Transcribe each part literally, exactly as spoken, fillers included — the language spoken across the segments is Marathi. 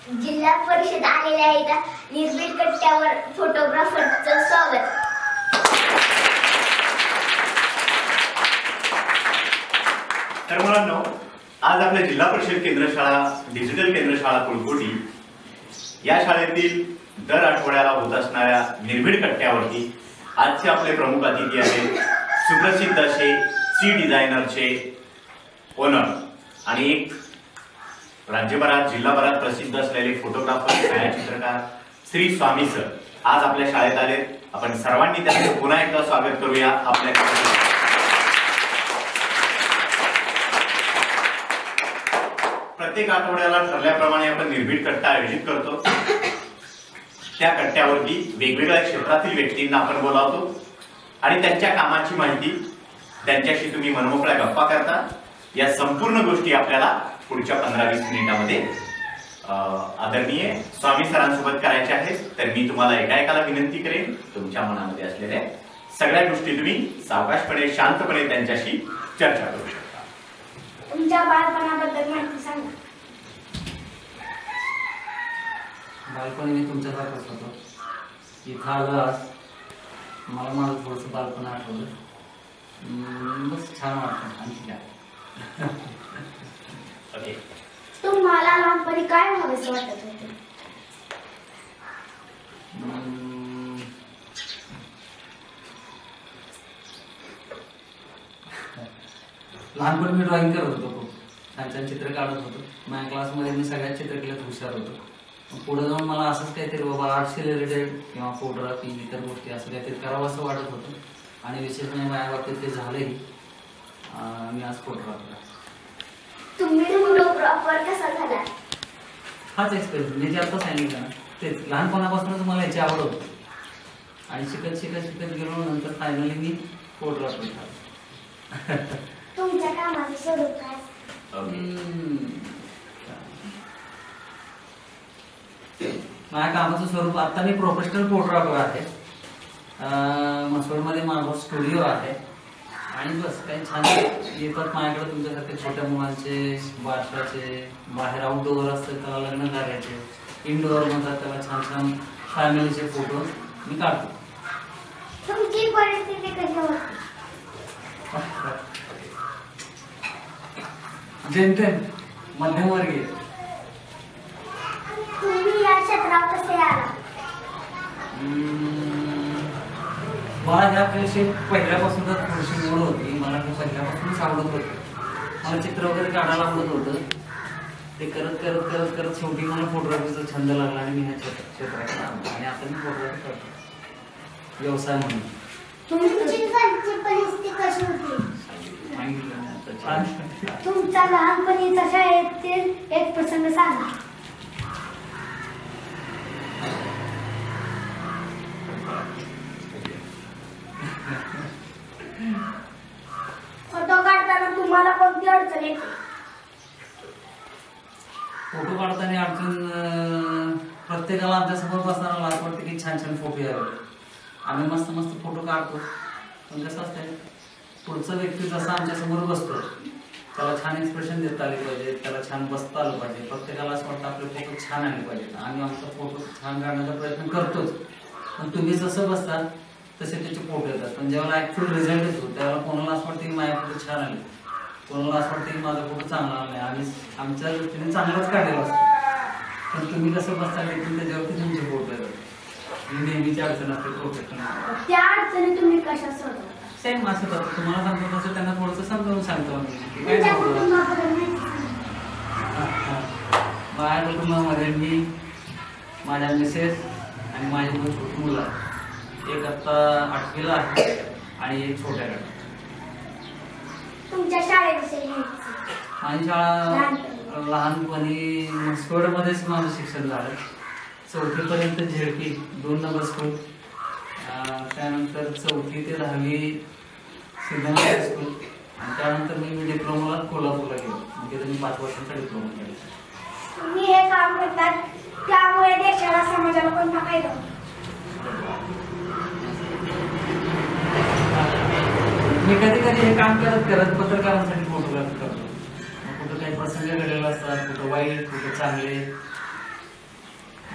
जिल्हा परिषद आलेल्या आहेत निर्भीड कट्ट्यावर फोटोग्राफरचं स्वागत. तर मुलांनो, आज आपल्या जिल्हा परिषद केंद्र शाळा डिजिटल केंद्र शाळा कुळकोटी या शाळेतील दर आठवड्याला होत असणाऱ्या निर्भीड कट्ट्यावरती आजचे आपले प्रमुख अतिथी आहेत सुप्रसिद्ध असे सी डिझायनरचे ओनर आणि एक राज्यभरात जिल्हाभरात प्रसिद्ध असलेले फोटोग्राफर छायाचित्रकार श्री स्वामी सर आज आपल्या शाळेत आले. आपण सर्वांनी त्यांचे पुन्हा एकदा स्वागत करूया. आपल्या प्रत्येक आठवड्याला ठरल्याप्रमाणे आपण निर्भीड कट्टा आयोजित करतो. त्या कट्ट्यावरती वेगवेगळ्या क्षेत्रातील व्यक्तींना आपण बोलावतो आणि त्यांच्या कामाची माहिती त्यांच्याशी तुम्ही मनमोकळ्या गप्पा करता. या संपूर्ण गोष्टी आपल्याला पुढच्या पंधरा वीस मिनिटांमध्ये आदरणीय स्वामी सरांसोबत करायच्या आहेत. तर मी तुम्हाला एका एकाला विनंती करेन, तुमच्या मनामध्ये असलेल्या सगळ्या गोष्टी तुम्ही सावकाशपणे शांतपणे त्यांच्याशी चर्चा करू शकता. तुमच्या बालपणाबद्दल माहिती सांगा. बालपणी मी तुमच्यासारखंच होतो. इथं आलं आज मला माझं थोडंसं बालपण आठवलं. बस छान वाटतं. आणखी काय ओके, तुम्हाला लहानपणी काय व्हावेसे वाटत होते? लहानपणी मी ड्रॉइंग करत होतो. खूप छान छान चित्र काढत होतो. माझ्या क्लासमध्ये मी सगळ्यात चित्रकलेत हुशार होतो. पुढे जाऊन मला असंच काहीतरी बाबा आर्ट्सशी रिलेटेड किंवा फोटोग्राफी इतर गोष्टी असं काहीतरी करावं असं वाटत होतं आणि विशेष म्हणजे माझ्या बाबतीत ते झालंही. मी आज फोटोग्राफर. तुम्ही फोटोग्राफर कसा झाला? हाच एक्सपिरियन्स मी जे आता सांगितलं ना तेच. लहानपणापासूनच मला याची आवड होती आणि शिकत शिकत शिकत गेलो. नंतर फायनली मी फोटोग्राफर झालो. तुमच्या कामाचं स्वरूप काय? माझ्या कामाचं स्वरूप आता मी प्रोफेशनल फोटोग्राफर आहे. मसवडमध्ये माझा स्टुडिओ आहे आणि बस काही छान येतात माझ्याकडे तुमच्यासारखे छोट्या मुलांचे, बारशाचे, बाहेर आउटडोअर असतात त्याला लग्न कार्याचे, इनडोअर म्हणतात त्याला छान छान फॅमिलीचे फोटो मी काढतो. तुमची परिस्थिती कशी होती? जेमतेम मध्यमवर्गीय. तुम्ही या क्षेत्रात कसे आला? मला ह्या पेशी पहिल्यापासूनच थोडीशी आवड होती. मला पहिल्यापासूनच आवडत होतं. मला चित्र वगैरे काढायला आवडत होतं. ते करत करत करत करत शेवटी मला फोटोग्राफीचा छंद लागला आणि मी ह्या क्षेत्रात आलो आणि आता मी फोटोग्राफी करतो व्यवसाय म्हणून. तुमची परिस्थिती कशी होती? तुमच्या लहानपणीचा शाळेतील एक प्रसंग सांगा. फोटो काढताना तुम्हाला कोणती अडचण येते? फोटो काढताना अडचण प्रत्येकाला आमच्या समोर बसताना लाज वाटते की छान छान फोटो यावे. आम्ही मस्त मस्त फोटो काढतो पण कसं असतं पुढचा व्यक्ती जसा आमच्या समोर बसतो त्याला छान एक्सप्रेशन देता आले पाहिजे, त्याला छान बसता आलं पाहिजे. प्रत्येकाला असं वाटतं आपले फोटो छान आले पाहिजे. आम्ही आमचा फोटो छान काढण्याचा प्रयत्न करतोच पण तुम्ही जसं बसता तसे त्याचे फोटो येतात. पण जेव्हा ऍक्च्युअल रिझल्ट येतो त्यावेळेला कोणाला असं वाटतं की माझे फोटो छान आले, कोणाला असं वाटतं की माझा फोटो चांगला आला. आम्ही आमच्या दृष्टीने चांगलाच काढलेला असतो पण तुम्ही कसं बसता देखील त्याच्यावरती तुमचे फोटो येतात. ही नेहमीची अडचण असते प्रोफेशनल. त्या अडचणी तुम्ही कशा सोडवता? सेम असं करतो. तुम्हाला सांगतो तसं त्यांना थोडंसं समजावून सांगतो आम्ही काय सांगतो. माझ्या कुटुंबामध्ये मी, माझ्या मिसेस आणि माझी दोन छोटी मुलं, एक आता आठवीला आहे आणि एक छोट्या गटात. तुमच्या शाळेविषयी माझी शाळा लहानपणी मसवडमध्येच माझं शिक्षण झालं. चौथीपर्यंत झेडपी दोन नंबर स्कूल, त्यानंतर चौथी ते दहावी सिद्धनाथ हायस्कूल आणि त्यानंतर मी डिप्लोमाला कोल्हापूरला गेलो. तिथे मी पाच वर्षांचा डिप्लोमा केला. तुम्ही हे काम करतात त्यामुळे देशाला समाजाला कोणता फायदा होतो? मी कधी कधी हे काम करत करत पत्रकारांसाठी फोटोग्राफी करतो. कुठं काही प्रसंग घडलेला असतात, कुठं वाईट कुठं चांगले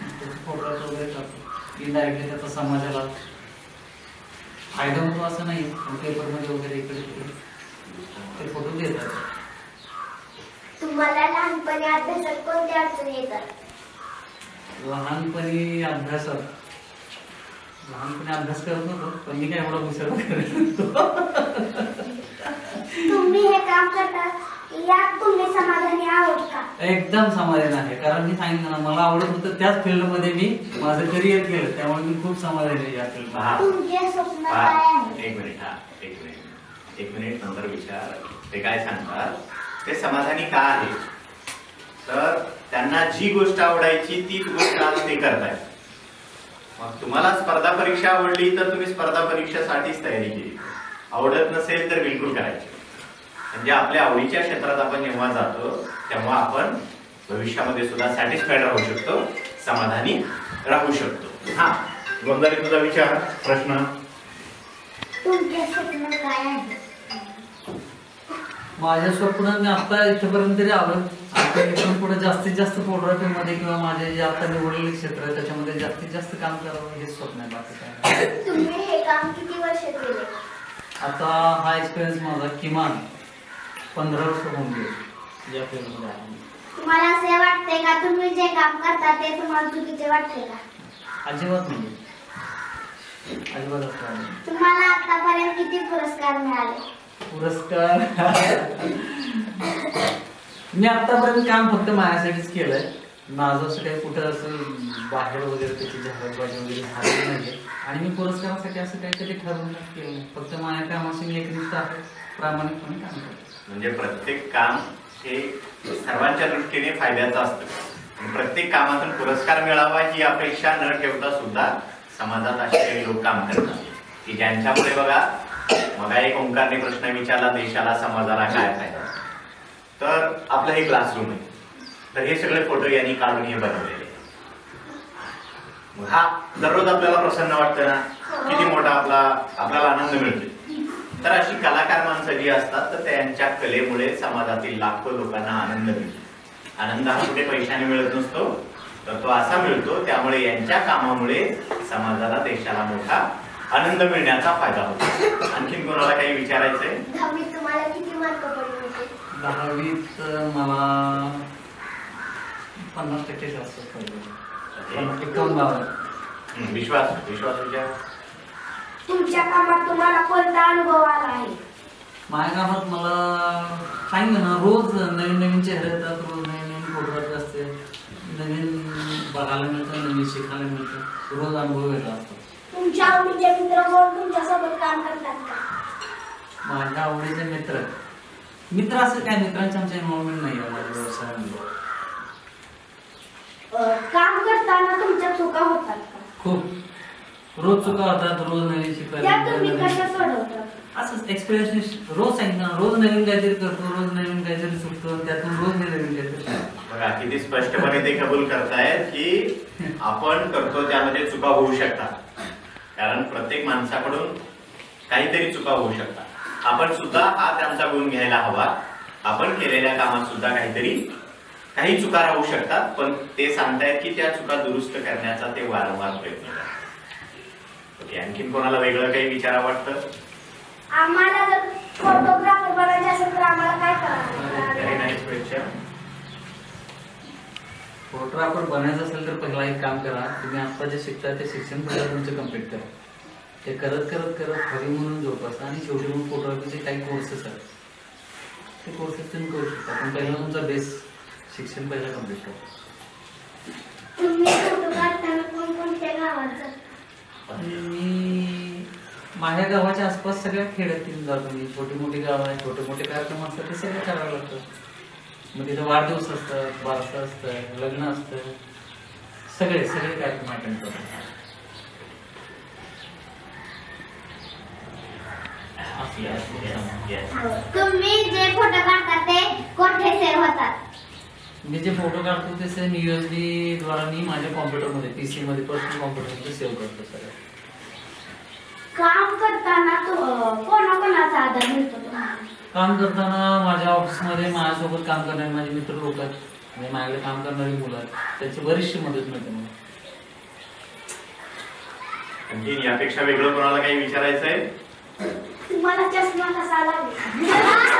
त्याचे फोटोग्राफ वगैरे करतो. इनडायरेक्टली त्याचा समाजाला फायदा होतो असं नाही, पण पेपरमध्ये वगैरे इकडे तिकडे ते फोटो देतात. तुम्हाला लहानपणी अभ्यासात कोणत्या अडचणी येतात? लहानपणी अभ्यासात लहानपणी अभ्यास करत नव्हतो, पण मी काय एवढा हुशार करत. तुम्ही हे काम करता यात तुम्ही समाधानी आहोत का? एकदम समाधान आहे, कारण मी सांगितलं ना मला आवडत होतं त्याच फील्ड मध्ये मी माझं करिअर केलं, त्यामुळे मी खूप समाधानी आहे या फील्ड मध्ये. तुमचे स्वप्न काय आहे? एक मिनिट हा एक मिनिट एक मिनिट नंतर विचार. ते काय सांगतात, ते समाधानी का आहे, तर त्यांना जी गोष्ट आवडायची तीच गोष्ट आज ते करतायत. मग तुम्हाला स्पर्धा परीक्षा आवडली तर तुम्ही स्पर्धा परीक्षेसाठीच तयारी केली, आवडत नसेल तर बिलकुल करायची. म्हणजे आपल्या आवडीच्या क्षेत्रात आपण जेव्हा जातो तेव्हा आपण भविष्यामध्ये सुद्धा सॅटिस्फाईड राहू शकतो, समाधानी राहू शकतो. हा गोंधळी तुझा विचार प्रश्न. तुमचे स्वप्न काय आहे? माझ्या स्वप्न मी आता इथपर्यंत तरी आलो, आता इथून पुढे जास्तीत जास्त फोटोग्राफी मध्ये किंवा माझे जे आता निवडलेले क्षेत्र आहे त्याच्यामध्ये जास्तीत जास्त काम करावं हे स्वप्न आहे, बाकी काय. तुम्ही हे काम किती वर्ष केले? आता हा एक्सपिरियन्स माझा किमान पंधरा वर्ष होऊन गेले या फील्डमध्ये आहे. तुम्हाला असे वाटते का तुम्ही जे काम करता ते तुम्हाला चुकीचे वाटते का? अजिबात नाही, अजिबातच नाही. तुम्हाला आतापर्यंत किती पुरस्कार मिळाले? पुरस्कार मी आतापर्यंत काम फक्त माझ्यासाठीच केलंय, माझं असं काही कुठं असं बाहेर वगैरे त्याची जाहिरातबाजी वगैरे झालेली नाहीये, आणि मी पुरस्कारासाठी असं काही कधी ठरवून केलं नाही. फक्त माझ्या कामाशी मी एकनिष्ठ आहे, प्रामाणिकपणे काम करतो. म्हणजे प्रत्येक काम हे सर्वांच्या दृष्टीने फायद्याचं असतं. प्रत्येक कामातून पुरस्कार मिळावा ही अपेक्षा न ठेवता सुद्धा समाजात असे काही लोक काम करतात की ज्यांच्यामुळे बघा, मग एक ओंकारने प्रश्न विचारला, देशाला समाजाला काय फायदा. तर आपलं हे क्लासरूम आहे, तर हे सगळे फोटो यांनी काढून हे बनवलेले. हा दररोज आपल्याला प्रसन्न वाटतं ना, किती मोठा आपला आपल्याला आनंद मिळतो. तर अशी कलाकार माणसं जी असतात तर त्यांच्या कलेमुळे समाजातील लाखो लोकांना आनंद मिळतो. आनंद हा कुठे पैशाने मिळत नसतो, तर तो असा मिळतो त्यामुळे यांच्या कामामुळे समाजाला, देशाला मोठा आनंद मिळण्याचा फायदा होतो. आणखीन कोणाला काही विचारायचंय? दहावीत तुम्हाला किती मार्क पडले होते? दहावीत मला पन्नास टक्के जास्त पडले, एकावन्न बावन्न. विश्वास विश्वास विचार. तुमच्या कामात तुम्हाला कोणता अनुभव आला आहे? माझ्या कामात मला सांगितलं ना, रोज नवीन नवीन चेहरे येतात, रोज नवीन नवीन फोटोग्राफी असते, नवीन बघायला मिळतं, नवीन शिकायला मिळतं, रोज अनुभव वेगळा असतो. तुमच्या आवडीचे मित्र कोण तुमच्यासोबत काम करतात का? माझ्या आवडीचे मित्र मित्र असं काय, मित्रांच्या आमच्या इन्व्हॉल्वमेंट नाही आहे माझ्या व्यवसायामध्ये. काम करताना तुमच्या चुका होतात का? खूप, रोज चुका होतात, रोज नवीन शिकायला. त्या तुम्ही कशा सोडवतात? असंच एक्सपिरियन्स, रोज सांगितलं, रोज नवीन काहीतरी करतो, रोज नवीन काहीतरी सुटतो, त्यातून रोज मी नवीन काहीतरी. बघा किती स्पष्टपणे ते कबूल करतायत की आपण करतो त्यामध्ये चुका होऊ शकतात, कारण प्रत्येक माणसाकडून काहीतरी चुका होऊ शकतात. आपण सुद्धा हा त्यांचा गुण घ्यायला हवा. आपण केलेल्या कामात सुद्धा काहीतरी काही चुका राहू शकतात, पण ते सांगतायत की त्या चुका दुरुस्त करण्याचा ते वारंवार प्रयत्न करतात. ओके, आणखीन कोणाला वेगळं काही विचारा वाटतं? आम्हाला जर फोटोग्राफर बनायचे असेल तर आम्हाला काय करावं लागेल? फोटोग्राफर बनायचं असेल तर पहिला एक काम करा, तुम्ही आता जे शिकता ते शिक्षण पहिला तुमचं कम्प्लीट करा. ते करत करत करत हवी म्हणून जोपासा, आणि शेवटी मग फोटोग्राफीचे काही कोर्सेस आहेत ते कोर्सेस तुम्ही करू शकता, पण पहिला तुमचा बेस शिक्षण पहिला कम्प्लीट करा. तुम्ही फोटो काढताना कोणकोणत्या गावात जाता? मी माझ्या गावाच्या आसपास सगळ्या खेड्यातील जातो. मी छोटी मोठी गाव आहे, छोटे मोठे कार्यक्रम असतात ते सगळे करावं लागतं. मग तिथं वाढदिवस असतात, बारसं असतं, लग्न असतं, सगळे सगळे कार्यक्रम अटेंड करतात. तुम्ही जे फोटो काढता ते कोठे सेव्ह होतात? मी जे फोटो काढतो ते सेम यूएसबी द्वारा मी माझ्या कॉम्प्युटरमध्ये, पीसी मध्ये, पर्सनल कॉम्प्युटरमध्ये सेव्ह करतो. सगळं काम करताना कोणाकोणाचा आधार मिळतो तुम्हाला? काम करताना माझ्या ऑफिसमध्ये माझ्यासोबत काम करणारे माझे मित्र लोक आहेत, म्हणजे माझ्याकडे काम करणारी मुलं आहेत, त्यांची बरीचशी मदत मिळते मला. आणखी यापेक्षा वेगळं कोणाला काही विचारायचंय? तुम्हाला चष्मा कसा लागला?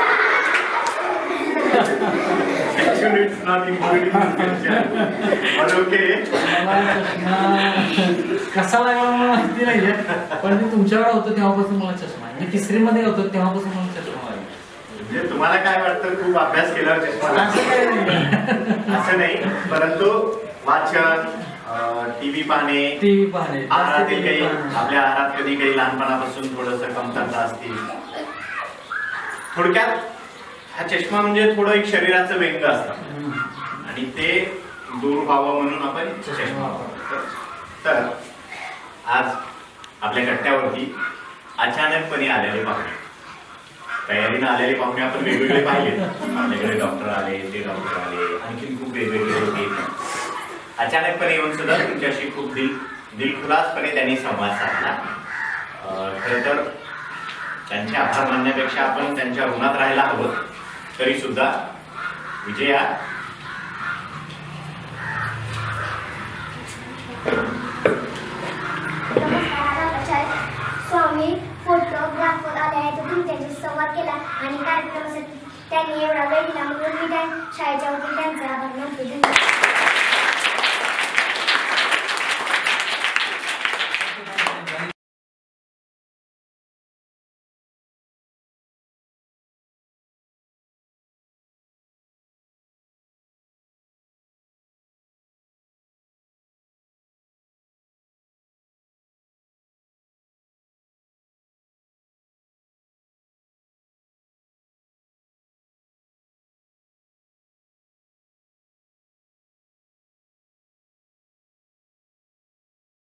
Actually, it's not included in this question. But okay. मला चष्मा कसा लागला मला माहिती नाहीये, पण मी तुमच्याकडे होतो तेव्हापासून मला चष्मा आहे. मी तिसरी मध्ये होतो तेव्हापासून मला चष्मा लागला. म्हणजे तुम्हाला काय वाटतं खूप अभ्यास केल्यावर चष्मा लागतो? असं काही नाही. असं नाही, परंतु वाचन, टीव्ही पाहणे, टीव्ही पाहणे, आहारातील काही आपल्या आहारात कधी काही लहानपणापासून थोडस कमतरता असतील. थोडक्यात हा चष्मा म्हणजे थोडं एक शरीराचं व्यंग असतं आणि ते दूर व्हावं म्हणून आपण चष्मा वापरतो. तर आज आपल्या कट्ट्यावरती अचानकपणे आलेले पाहुणे, तयारीनं आलेले पाहुणे आपण वेगवेगळे पाहिले. आपल्याकडे डॉक्टर आले, ते डॉक्टर आले, आणखी खूप वेगवेगळे होते. अचानकपणे येऊन सुद्धा तुमच्याशी खूप दिल दिलखुलासपणे त्यांनी संवाद साधला. खरं तर त्यांचे आभार मानण्यापेक्षा आपण त्यांच्या ऋणात राहायला हवं. तरी सुद्धा विजया, स्वामी फोटोग्राफर आले आहेत, तुमच्याशी संवाद केला आणि कार्यक्रमासाठी त्यांनी एवढा वेळ दिला म्हणून मी त्या शाळेच्या वतीने त्यांचा आभार मानते.